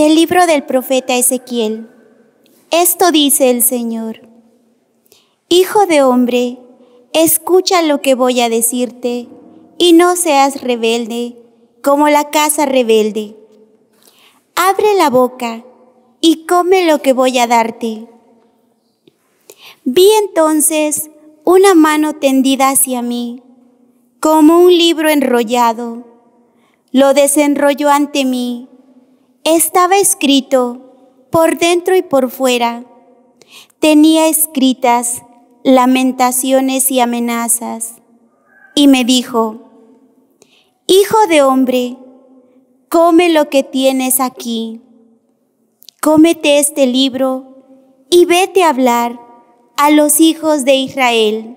Del libro del profeta Ezequiel. Esto dice el Señor: Hijo de hombre, escucha lo que voy a decirte, y no seas rebelde como la casa rebelde. Abre la boca y come lo que voy a darte. Vi entonces una mano tendida hacia mí, como un libro enrollado. Lo desenrolló ante mí. Estaba escrito por dentro y por fuera. Tenía escritas lamentaciones y amenazas. Y me dijo: Hijo de hombre, come lo que tienes aquí. Cómete este libro y vete a hablar a los hijos de Israel.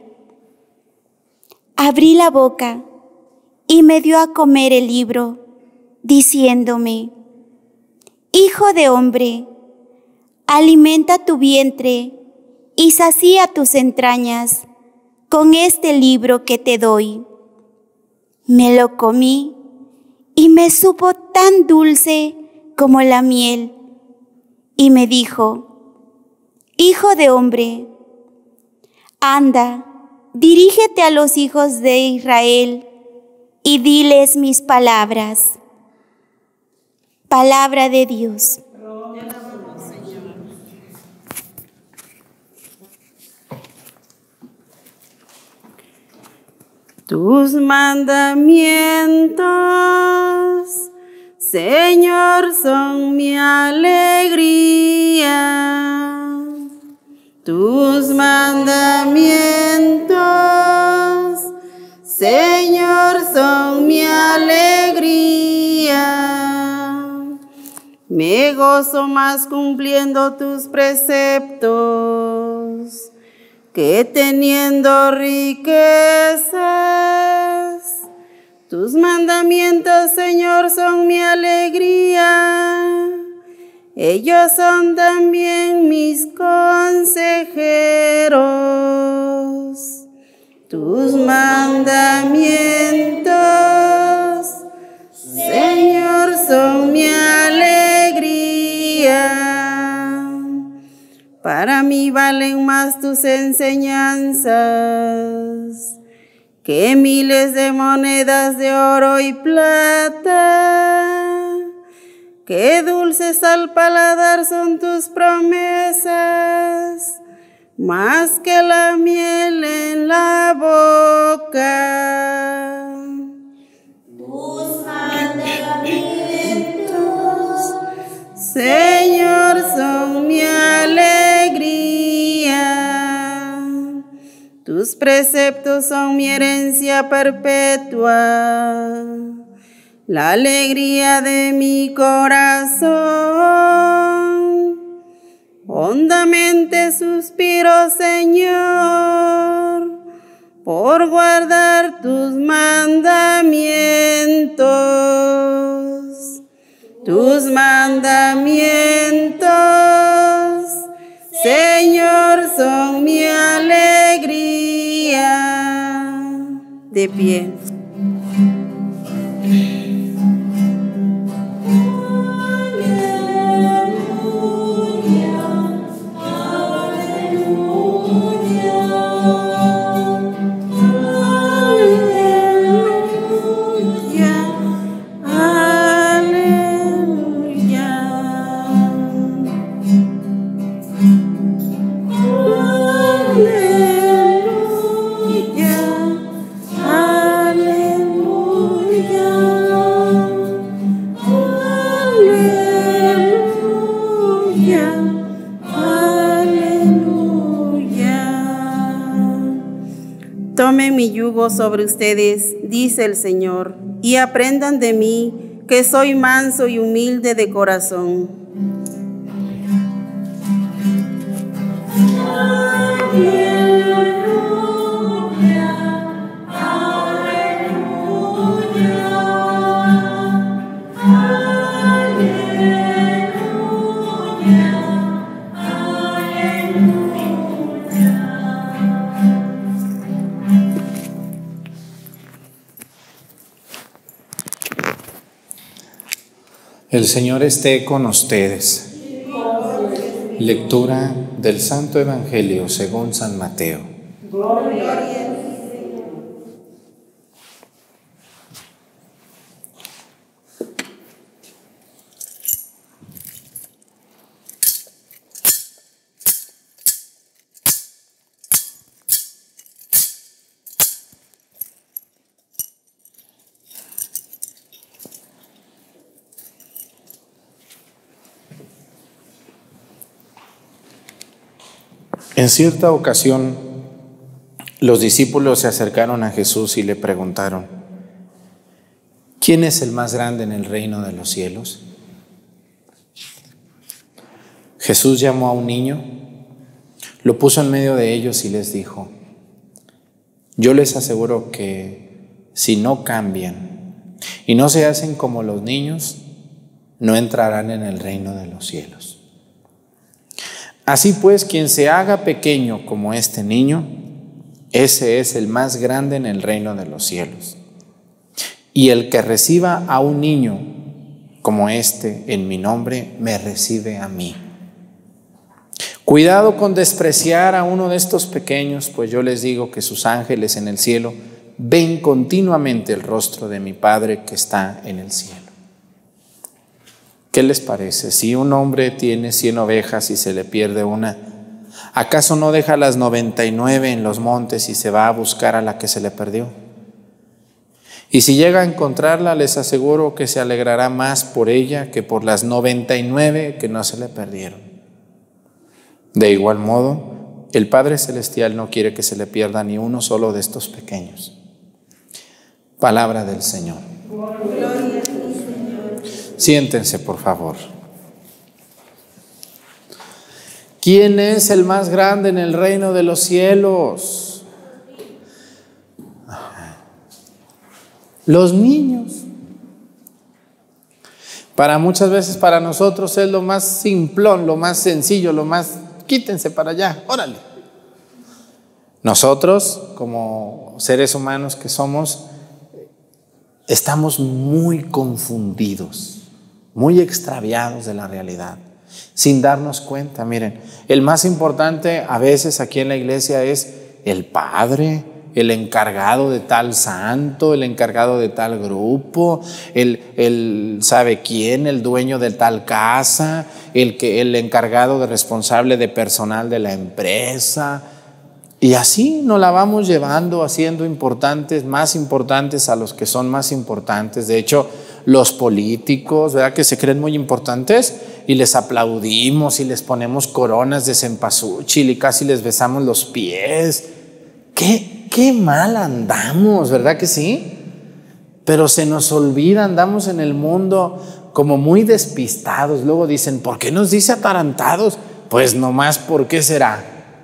Abrí la boca y me dio a comer el libro, diciéndome: Hijo de hombre, alimenta tu vientre y sacía tus entrañas con este libro que te doy. Me lo comí y me supo tan dulce como la miel. Y me dijo: Hijo de hombre, anda, dirígete a los hijos de Israel y diles mis palabras. Palabra de Dios. Tus mandamientos, Señor, son mi alegría. Tus mandamientos, Señor, son mi alegría. Me gozo más cumpliendo tus preceptos que teniendo riquezas. Tus mandamientos, Señor, son mi alegría. Ellos son también mis consejeros. Tus mandamientos, Señor, son mi alegría. Para mí valen más tus enseñanzas que miles de monedas de oro y plata. Qué dulces al paladar son tus promesas, más que la miel en la boca. Tus mandamientos, Señor, son mi alegría. Tus preceptos son mi herencia perpetua, la alegría de mi corazón. Hondamente suspiro, Señor, por guardar tus mandamientos. Tus mandamientos, Señor, son mi alegría. De pie. Tomen mi yugo sobre ustedes, dice el Señor, y aprendan de mí, que soy manso y humilde de corazón. El Señor esté con ustedes. Lectura del Santo Evangelio según San Mateo. Gloria a ti. En cierta ocasión, los discípulos se acercaron a Jesús y le preguntaron: ¿quién es el más grande en el reino de los cielos? Jesús llamó a un niño, lo puso en medio de ellos y les dijo: yo les aseguro que si no cambian y no se hacen como los niños, no entrarán en el reino de los cielos. Así pues, quien se haga pequeño como este niño, ese es el más grande en el reino de los cielos. Y el que reciba a un niño como este en mi nombre, me recibe a mí. Cuidado con despreciar a uno de estos pequeños, pues yo les digo que sus ángeles en el cielo ven continuamente el rostro de mi Padre que está en el cielo. ¿Qué les parece? Si un hombre tiene 100 ovejas y se le pierde una, ¿acaso no deja las 99 en los montes y se va a buscar a la que se le perdió? Y si llega a encontrarla, les aseguro que se alegrará más por ella que por las 99 que no se le perdieron. De igual modo, el Padre Celestial no quiere que se le pierda ni uno solo de estos pequeños. Palabra del Señor. Siéntense, por favor. ¿Quién es el más grande en el reino de los cielos? Los niños. Muchas veces para nosotros es lo más simplón, lo más sencillo, lo más... quítense para allá, órale. Nosotros, como seres humanos que somos, estamos muy confundidos, muy extraviados de la realidad, sin darnos cuenta. Miren, el más importante a veces aquí en la iglesia es el padre, el encargado de tal santo, el encargado de tal grupo, el sabe quién, el dueño de tal casa, el encargado de responsable de personal de la empresa. Y así nos la vamos llevando, haciendo importantes, más importantes a los que son más importantes. De hecho, los políticos, ¿verdad?, que se creen muy importantes y les aplaudimos y les ponemos coronas de cempasúchil y casi les besamos los pies. Qué mal andamos, ¿verdad que sí? Pero se nos olvida, andamos en el mundo como muy despistados. Luego dicen, ¿por qué nos dice atarantados? Pues nomás, ¿por qué será?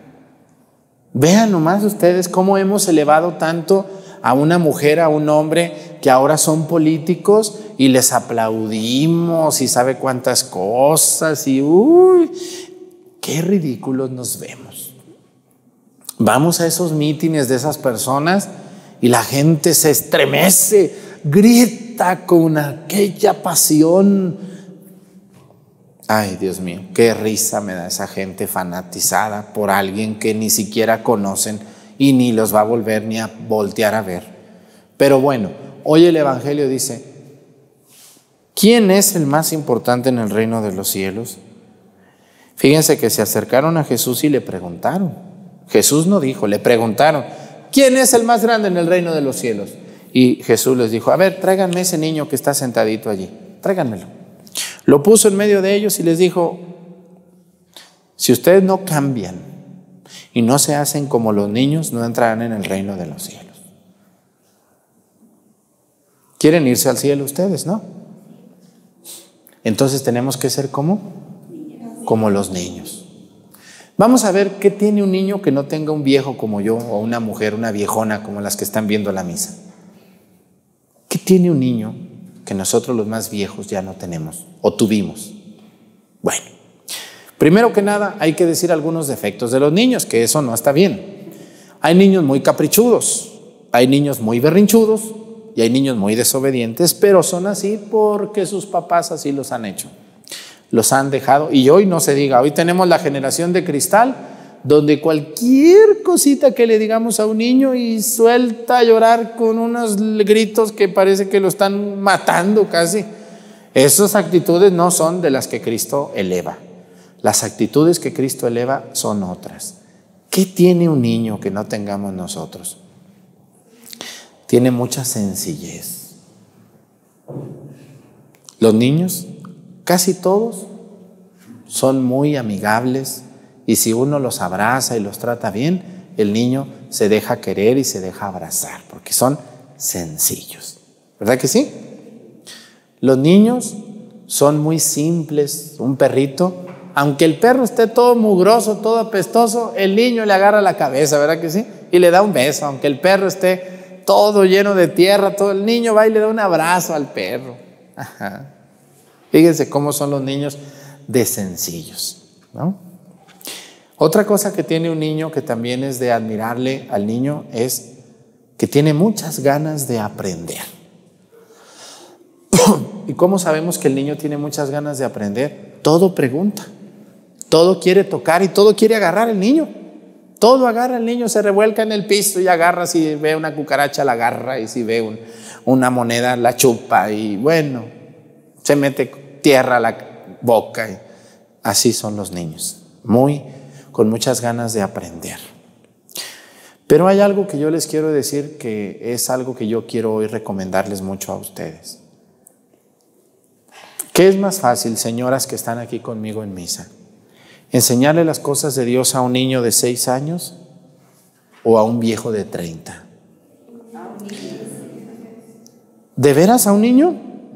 Vean nomás ustedes cómo hemos elevado tanto a una mujer, a un hombre que ahora son políticos y les aplaudimos y sabe cuántas cosas y uy, qué ridículos nos vemos. Vamos a esos mítines de esas personas y la gente se estremece, grita con aquella pasión. Ay, Dios mío, qué risa me da esa gente fanatizada por alguien que ni siquiera conocen y ni los va a volver ni a voltear a ver. Pero bueno, hoy el Evangelio dice, ¿quién es el más importante en el reino de los cielos? Fíjense que se acercaron a Jesús y le preguntaron. Jesús no dijo, le preguntaron, ¿quién es el más grande en el reino de los cielos? Y Jesús les dijo, a ver, tráiganme ese niño que está sentadito allí, tráiganmelo. Lo puso en medio de ellos y les dijo, si ustedes no cambian y no se hacen como los niños, no entrarán en el reino de los cielos. ¿Quieren irse al cielo ustedes, no? Entonces tenemos que ser como los niños. Vamos a ver qué tiene un niño que no tenga un viejo como yo o una mujer, una viejona como las que están viendo la misa. ¿Qué tiene un niño que nosotros los más viejos ya no tenemos o tuvimos? Bueno, primero que nada hay que decir algunos defectos de los niños, que eso no está bien. Hay niños muy caprichudos, hay niños muy berrinchudos y hay niños muy desobedientes, pero son así porque sus papás así los han hecho, los han dejado. Y hoy no se diga, hoy tenemos la generación de cristal, donde cualquier cosita que le digamos a un niño y suelta a llorar con unos gritos que parece que lo están matando casi. Esas actitudes no son de las que Cristo eleva. Las actitudes que Cristo eleva son otras. ¿Qué tiene un niño que no tengamos nosotros? Tiene mucha sencillez. Los niños, casi todos, son muy amigables, y si uno los abraza y los trata bien, el niño se deja querer y se deja abrazar, porque son sencillos. ¿Verdad que sí? Los niños son muy simples. Un perrito, aunque el perro esté todo mugroso, todo apestoso, el niño le agarra la cabeza, ¿verdad que sí? Y le da un beso. Aunque el perro esté todo lleno de tierra, todo el niño va y le da un abrazo al perro. Ajá. Fíjense cómo son los niños de sencillos, ¿no? Otra cosa que tiene un niño que también es de admirarle al niño es que tiene muchas ganas de aprender. ¿Y cómo sabemos que el niño tiene muchas ganas de aprender? Todo pregunta, todo quiere tocar y todo quiere agarrar el niño. Todo agarra el niño, se revuelca en el piso y agarra. Si ve una cucaracha la agarra, y si ve una moneda la chupa, y bueno, se mete tierra a la boca. Y así son los niños, con muchas ganas de aprender. Pero hay algo que yo les quiero decir, que es algo que yo quiero hoy recomendarles mucho a ustedes. ¿Qué es más fácil, señoras que están aquí conmigo en misa? ¿Enseñarle las cosas de Dios a un niño de 6 años o a un viejo de 30? ¿De veras a un niño?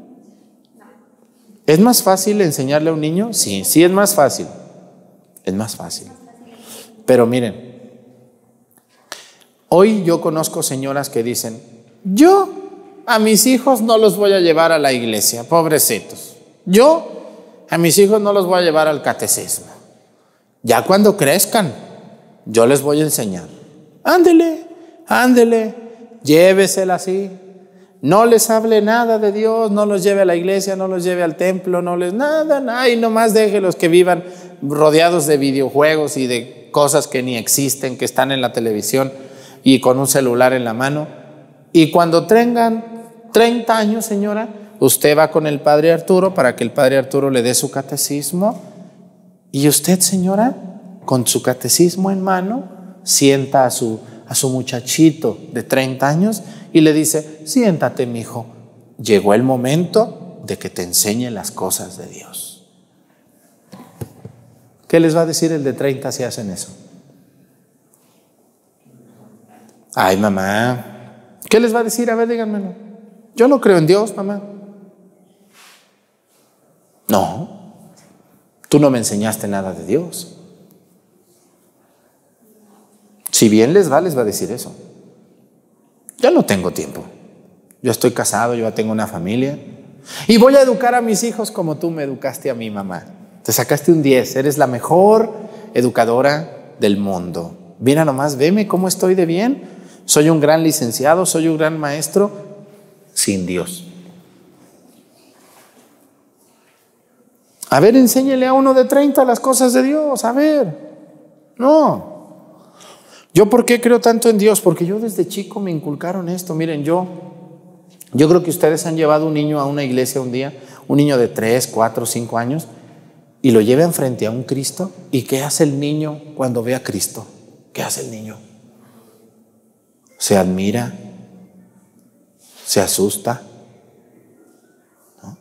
¿Es más fácil enseñarle a un niño? Sí, sí es más fácil. Es más fácil. Pero miren, hoy yo conozco señoras que dicen, yo a mis hijos no los voy a llevar a la iglesia, pobrecitos. Yo a mis hijos no los voy a llevar al catecismo. Ya cuando crezcan, yo les voy a enseñar. Ándele, ándele, llévesela así. No les hable nada de Dios, no los lleve a la iglesia, no los lleve al templo, no les nada, y nomás déjelos que vivan rodeados de videojuegos y de cosas que ni existen, que están en la televisión y con un celular en la mano. Y cuando tengan 30 años, señora, usted va con el padre Arturo para que el padre Arturo le dé su catecismo, y usted, señora, con su catecismo en mano, sienta a su muchachito de 30 años y le dice, siéntate, mijo, llegó el momento de que te enseñe las cosas de Dios. ¿Qué les va a decir el de 30 si hacen eso? Ay, mamá, ¿qué les va a decir? A ver, díganmelo. Yo no creo en Dios, mamá. No, tú no me enseñaste nada de Dios. Si bien les va a decir eso. Yo no tengo tiempo. Yo estoy casado, yo ya tengo una familia. Y voy a educar a mis hijos como tú me educaste a mi mamá. Te sacaste un 10, eres la mejor educadora del mundo. Mira nomás, veme cómo estoy de bien. Soy un gran licenciado, soy un gran maestro, sin Dios. A ver, enséñele a uno de 30 las cosas de Dios, a ver. No. ¿Yo por qué creo tanto en Dios? Porque yo desde chico me inculcaron esto. Miren, yo creo que ustedes han llevado un niño a una iglesia un día, un niño de 3, 4, 5 años, y lo llevan frente a un Cristo. ¿Y qué hace el niño cuando ve a Cristo? ¿Qué hace el niño? Se admira, se asusta, ¿no?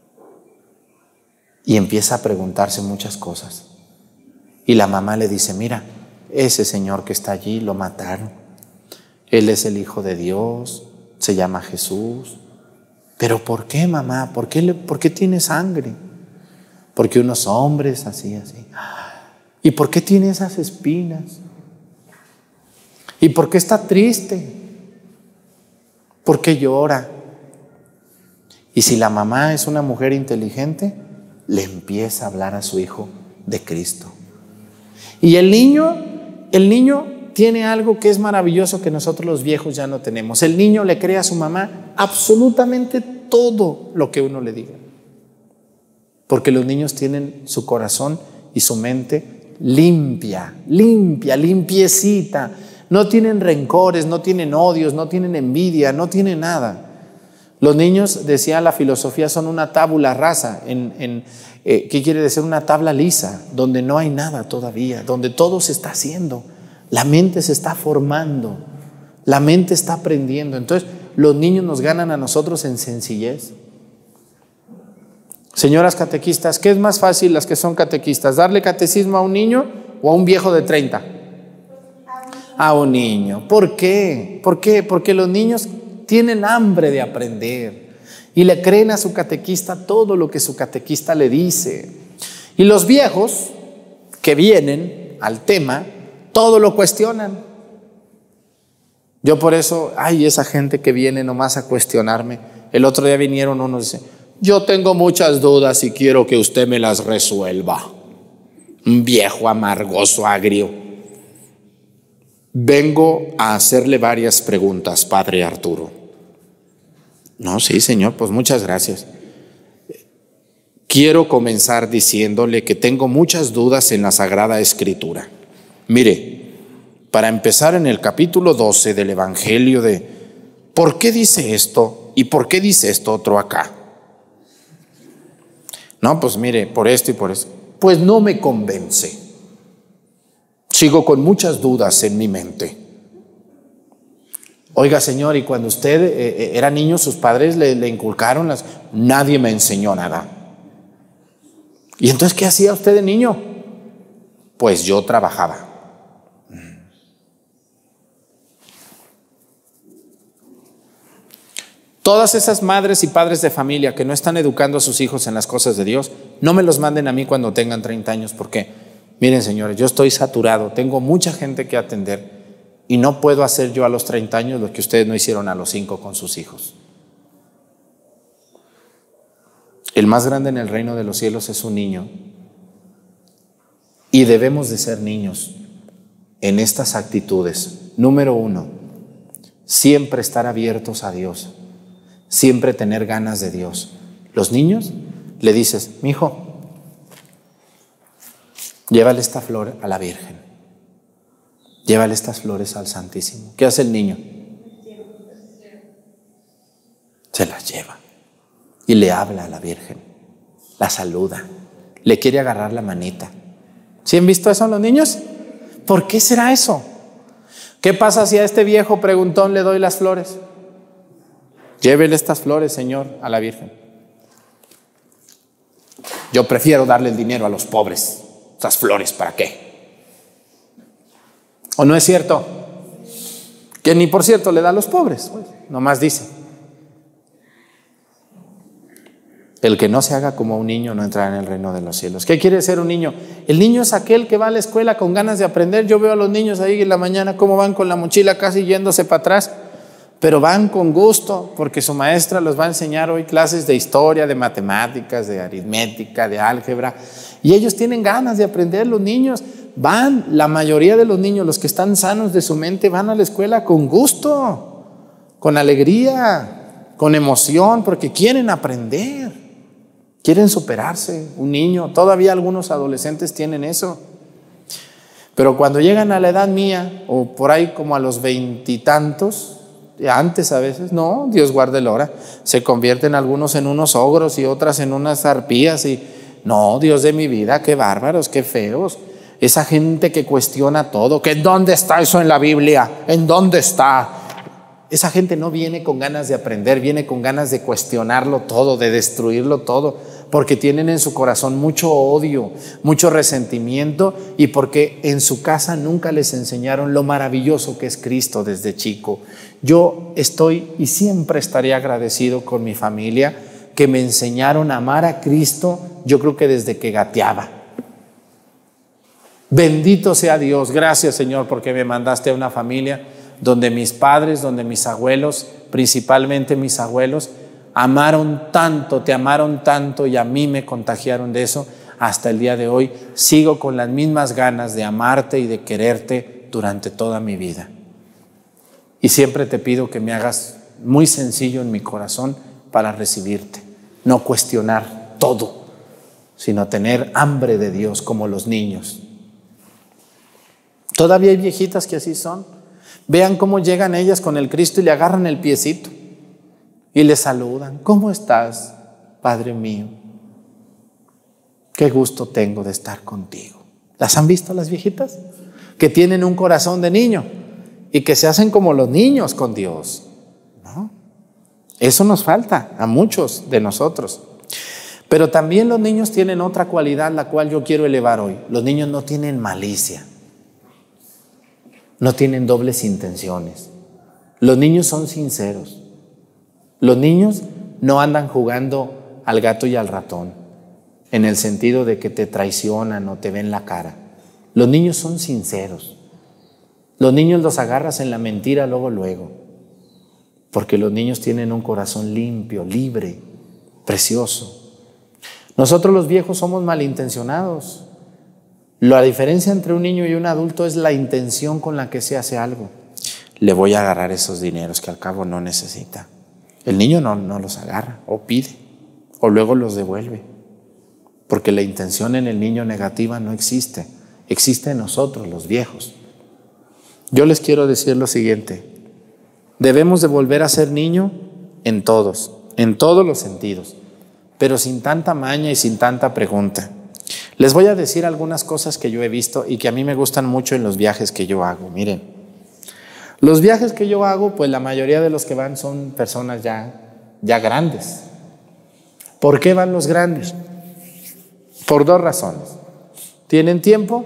Y empieza a preguntarse muchas cosas. Y la mamá le dice, mira, ese señor que está allí lo mataron. Él es el Hijo de Dios, se llama Jesús. ¿Pero por qué, mamá? ¿Por qué tiene sangre? Porque unos hombres así. ¿Y por qué tiene esas espinas? ¿Y por qué está triste? ¿Por qué llora? Y si la mamá es una mujer inteligente, le empieza a hablar a su hijo de Cristo. Y el niño tiene algo que es maravilloso que nosotros los viejos ya no tenemos. El niño le cree a su mamá absolutamente todo lo que uno le diga. Porque los niños tienen su corazón y su mente limpiecita. No tienen rencores, no tienen odios, no tienen envidia, no tienen nada. Los niños, decía la filosofía, son una tabula rasa. ¿Qué quiere decir? Una tabla lisa, donde no hay nada todavía, donde todo se está haciendo. La mente se está formando, la mente está aprendiendo. Entonces, los niños nos ganan a nosotros en sencillez. Señoras catequistas, ¿qué es más fácil las que son catequistas? ¿Darle catecismo a un niño o a un viejo de 30? A un niño. ¿Por qué? ¿Por qué? Porque los niños tienen hambre de aprender y le creen a su catequista todo lo que su catequista le dice. Y los viejos que vienen al tema, todo lo cuestionan. Yo por eso, esa gente que viene nomás a cuestionarme. El otro día vinieron unos y dicen, yo tengo muchas dudas y quiero que usted me las resuelva. Un viejo amargoso, agrio. Vengo a hacerle varias preguntas, Padre Arturo. No, sí, señor, pues muchas gracias. Quiero comenzar diciéndole que tengo muchas dudas en la Sagrada Escritura. Mire, para empezar en el capítulo 12 del Evangelio de ¿por qué dice esto y por qué dice esto otro acá? No, pues mire, por esto y por eso. Pues no me convence. Sigo con muchas dudas en mi mente. Oiga, señor, y cuando usted era niño, sus padres le inculcaron nadie me enseñó nada. ¿Y entonces qué hacía usted de niño? Pues yo trabajaba. Todas esas madres y padres de familia que no están educando a sus hijos en las cosas de Dios, no me los manden a mí cuando tengan 30 años, porque miren, señores, yo estoy saturado, tengo mucha gente que atender y no puedo hacer yo a los 30 años lo que ustedes no hicieron a los 5 con sus hijos. El más grande en el reino de los cielos es un niño y debemos de ser niños en estas actitudes. Número 1, siempre estar abiertos a Dios. Siempre tener ganas de Dios. Los niños le dices, mijo, llévale esta flor a la Virgen. Llévale estas flores al Santísimo. ¿Qué hace el niño? Se las lleva y le habla a la Virgen. La saluda. Le quiere agarrar la manita. ¿Sí han visto eso los niños? ¿Por qué será eso? ¿Qué pasa si a este viejo preguntón le doy las flores? Llévele estas flores, Señor, a la Virgen. Yo prefiero darle el dinero a los pobres. Esas flores, ¿para qué? ¿O no es cierto? Que ni por cierto le da a los pobres. Pues, nomás dice. El que no se haga como un niño no entrará en el reino de los cielos. ¿Qué quiere ser un niño? El niño es aquel que va a la escuela con ganas de aprender. Yo veo a los niños ahí en la mañana cómo van con la mochila casi yéndose para atrás. Pero van con gusto porque su maestra los va a enseñar hoy clases de historia, de matemáticas, de aritmética, de álgebra. Y ellos tienen ganas de aprender, los niños van, la mayoría de los niños, los que están sanos de su mente, van a la escuela con gusto, con alegría, con emoción, porque quieren aprender, quieren superarse. Un niño, todavía algunos adolescentes tienen eso. Pero cuando llegan a la edad mía, o por ahí como a los 20 y tantos, antes a veces, no, Dios guarde la hora, se convierten algunos en unos ogros y otras en unas arpías y no, Dios de mi vida, qué bárbaros, qué feos. Esa gente que cuestiona todo, que ¿dónde está eso en la Biblia? ¿En dónde está? Esa gente no viene con ganas de aprender, viene con ganas de cuestionarlo todo, de destruirlo todo, porque tienen en su corazón mucho odio, mucho resentimiento y porque en su casa nunca les enseñaron lo maravilloso que es Cristo desde chico. Yo estoy y siempre estaré agradecido con mi familia que me enseñaron a amar a Cristo, yo creo que desde que gateaba. Bendito sea Dios, gracias Señor porque me mandaste a una familia donde mis padres, donde mis abuelos, principalmente mis abuelos, amaron tanto, te amaron tanto y a mí me contagiaron de eso. Hasta el día de hoy sigo con las mismas ganas de amarte y de quererte durante toda mi vida. Y siempre te pido que me hagas muy sencillo en mi corazón para recibirte. No cuestionar todo, sino tener hambre de Dios como los niños. Todavía hay viejitas que así son. Vean cómo llegan ellas con el Cristo y le agarran el piecito y le saludan. ¿Cómo estás, Padre mío? Qué gusto tengo de estar contigo. ¿Las han visto las viejitas? Que tienen un corazón de niño y que se hacen como los niños con Dios, ¿no? Eso nos falta a muchos de nosotros. Pero también los niños tienen otra cualidad, la cual yo quiero elevar hoy. Los niños no tienen malicia. No tienen dobles intenciones. Los niños son sinceros. Los niños no andan jugando al gato y al ratón, en el sentido de que te traicionan o te ven la cara. Los niños son sinceros. Los niños los agarras en la mentira luego, porque los niños tienen un corazón limpio, libre, precioso. Nosotros los viejos somos malintencionados. La diferencia entre un niño y un adulto es la intención con la que se hace algo. Le voy a agarrar esos dineros que al cabo no necesita. El niño no los agarra, o pide, o luego los devuelve. Porque la intención en el niño negativa no existe. Existe en nosotros, los viejos. Yo les quiero decir lo siguiente. Debemos de volver a ser niño en todos los sentidos, pero sin tanta maña y sin tanta pregunta. Les voy a decir algunas cosas que yo he visto y que a mí me gustan mucho en los viajes que yo hago. Miren, los viajes que yo hago, pues la mayoría de los que van son personas ya grandes. ¿Por qué van los grandes? Por dos razones. Tienen tiempo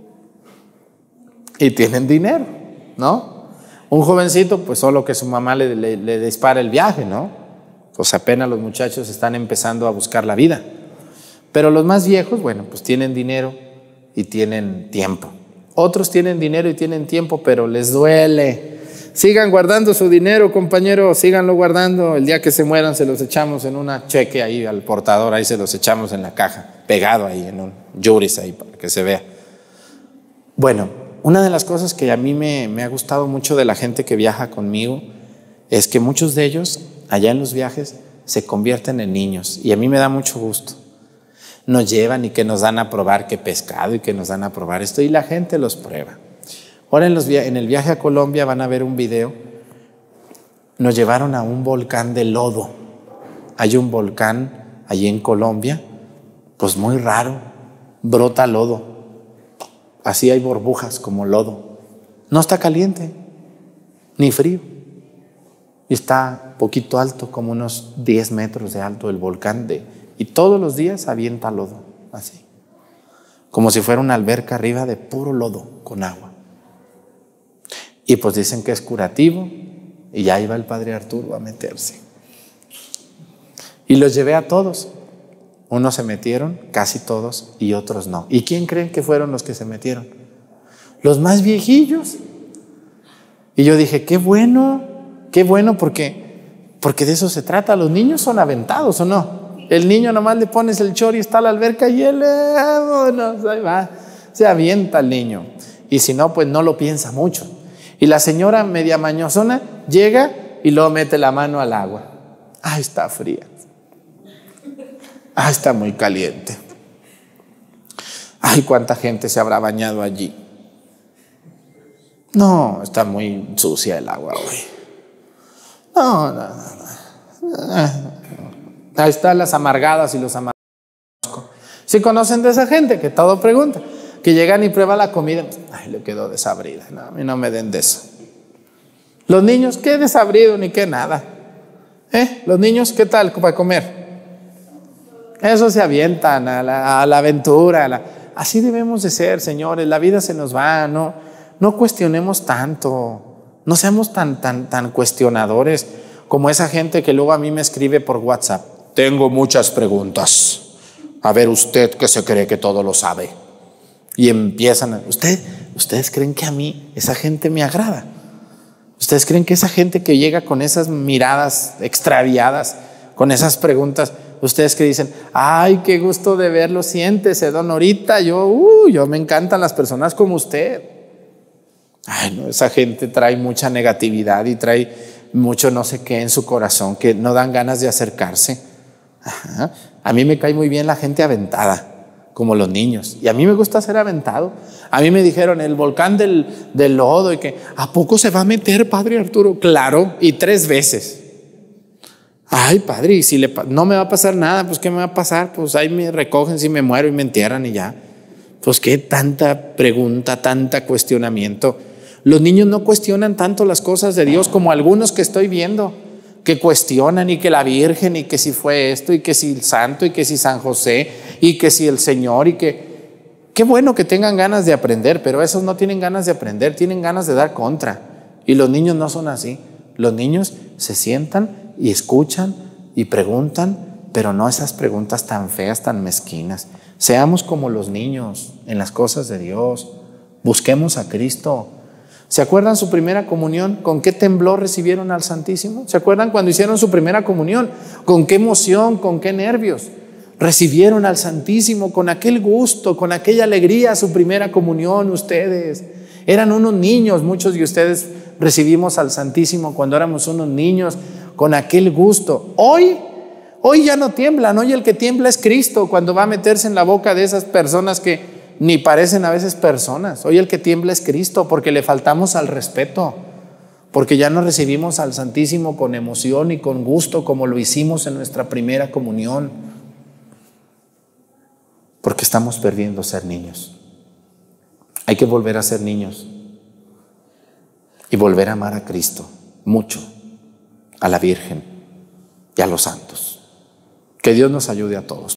y tienen dinero, ¿no? Un jovencito, pues solo que su mamá le dispara el viaje, ¿no? Pues apenas los muchachos están empezando a buscar la vida. Pero los más viejos, bueno, pues tienen dinero y tienen tiempo. Otros tienen dinero y tienen tiempo, pero les duele. Sigan guardando su dinero, compañeros, síganlo guardando. El día que se mueran se los echamos en una cheque ahí al portador, ahí se los echamos en la caja, pegado ahí en un yuris ahí para que se vea. Bueno, una de las cosas que a mí me ha gustado mucho de la gente que viaja conmigo es que muchos de ellos allá en los viajes se convierten en niños y a mí me da mucho gusto. Nos llevan y que nos dan a probar qué pescado y que nos dan a probar esto y la gente los prueba. Ahora en el viaje a Colombia van a ver un video. Nos llevaron a un volcán de lodo. Hay un volcán allí en Colombia, pues muy raro, brota lodo. Así hay burbujas como lodo. No está caliente, ni frío. Y está poquito alto, como unos 10 metros de alto el volcán y todos los días avienta lodo, así. Como si fuera una alberca arriba de puro lodo con agua. Y pues dicen que es curativo y ya iba el padre Arturo a meterse. Y los llevé a todos. Unos se metieron, casi todos, y otros no. ¿Y quién creen que fueron los que se metieron? Los más viejillos. Y yo dije, qué bueno, porque de eso se trata. Los niños son aventados, ¿o no? El niño nomás le pones el chor y está a la alberca y él, vámonos, ahí va. Se avienta el niño. Y si no, pues no lo piensa mucho. Y la señora media mañosona llega y luego mete la mano al agua. Ay, está fría. Ay, está muy caliente. Ay, cuánta gente se habrá bañado allí. No, está muy sucia el agua hoy. No. Ahí están las amargadas y los amargados. ¿Sí conocen de esa gente que todo pregunta? Que llegan y prueban la comida. Ay, le quedó desabrida. No, a mí no me den de eso. Los niños, ¿qué desabrido ni qué nada? Los niños, ¿qué tal para comer? Eso se avientan a la aventura. Así debemos de ser, señores. La vida se nos va, no cuestionemos tanto. No seamos tan cuestionadores como esa gente que luego a mí me escribe por WhatsApp. Tengo muchas preguntas. A ver usted que se cree que todo lo sabe. Y empiezan ¿Ustedes creen que a mí esa gente me agrada? ¿Ustedes creen que esa gente que llega con esas miradas extraviadas, con esas preguntas, ustedes que dicen, ay, qué gusto de verlo, siéntese, don Norita, yo me encantan las personas como usted? Ay, no, esa gente trae mucha negatividad y trae mucho no sé qué en su corazón, que no dan ganas de acercarse. Ajá. A mí me cae muy bien la gente aventada, como los niños, y a mí me gusta ser aventado. A mí me dijeron el volcán del lodo, y que ¿a poco se va a meter, padre Arturo? Claro, y 3 veces. Ay, padre, y si no me va a pasar nada, pues ¿qué me va a pasar? Pues ahí me recogen si me muero y me entierran y ya. Pues qué tanta pregunta, tanta cuestionamiento. Los niños no cuestionan tanto las cosas de Dios como algunos que estoy viendo, que cuestionan, y que la Virgen, y que si fue esto, y que si el santo, y que si San José, y que si el Señor, y que qué bueno que tengan ganas de aprender, pero esos no tienen ganas de aprender, tienen ganas de dar contra. Y los niños no son así. Los niños se sientan y escuchan y preguntan, pero no esas preguntas tan feas, tan mezquinas. Seamos como los niños en las cosas de Dios. Busquemos a Cristo. ¿Se acuerdan su primera comunión? ¿Con qué temblor recibieron al Santísimo? ¿Se acuerdan cuando hicieron su primera comunión? ¿Con qué emoción, con qué nervios recibieron al Santísimo? Con aquel gusto, con aquella alegría, su primera comunión. Ustedes eran unos niños, muchos de ustedes recibimos al Santísimo cuando éramos unos niños, con aquel gusto. Hoy ya no tiemblan. Hoy el que tiembla es Cristo cuando va a meterse en la boca de esas personas que ni parecen a veces personas. Hoy el que tiembla es Cristo, porque le faltamos al respeto, porque ya no recibimos al Santísimo con emoción y con gusto como lo hicimos en nuestra primera comunión, porque estamos perdiendo ser niños. Hay que volver a ser niños y volver a amar a Cristo mucho, a la Virgen y a los santos. Que Dios nos ayude a todos.